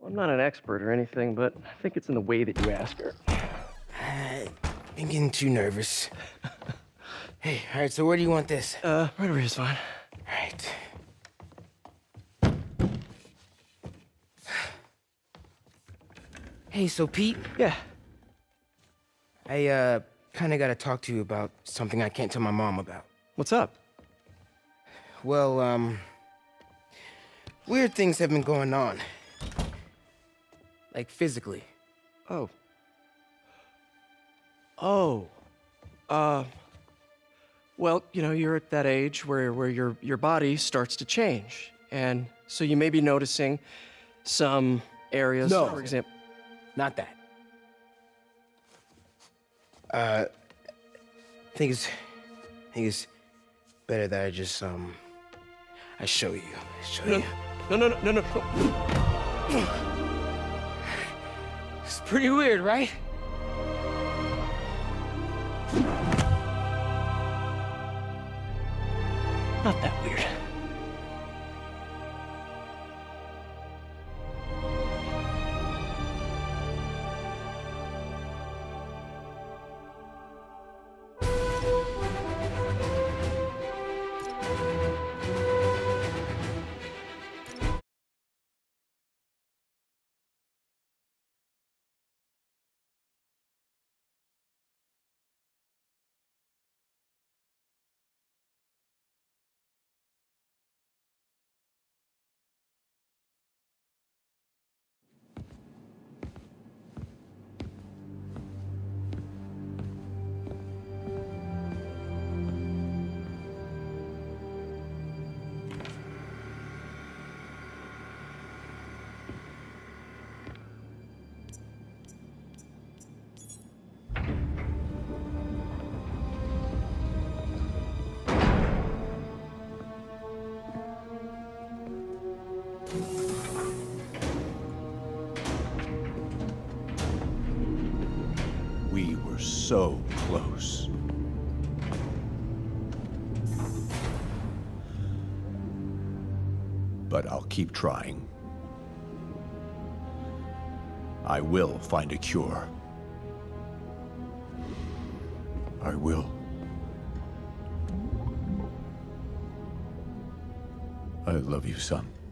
Well, I'm not an expert or anything, but I think it's in the way that you ask her. I'm getting too nervous. Hey, all right, so where do you want this? Right over here is fine. All right. Hey, so Pete? Yeah. I, kinda gotta talk to you about something I can't tell my mom about. What's up? Well, weird things have been going on. Like, physically. Oh. Oh. Well, you know, you're at that age where your body starts to change. And so you may be noticing some areas, No. for example. Not that. I think it's better that I just, I show you. No. It's pretty weird, right? Not that weird. We were so close. But I'll keep trying. I will find a cure. I will. I love you, son.